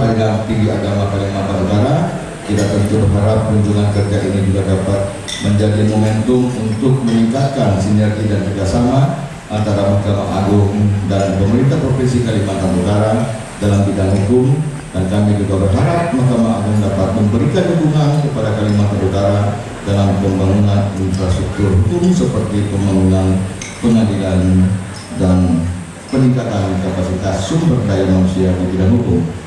Pengadilan Tinggi Agama Kalimantan Utara. Kita tentu berharap kunjungan kerja ini juga dapat menjadi momentum untuk meningkatkan sinergi dan kerjasama antara Mahkamah Agung dan pemerintah Provinsi Kalimantan Utara dalam bidang hukum, dan kami juga berharap Mahkamah Agung dapat memberikan dukungan kepada Kalimantan Utara dalam pembangunan infrastruktur hukum seperti pembangunan pengadilan dan peningkatan kapasitas sumber daya manusia di bidang hukum.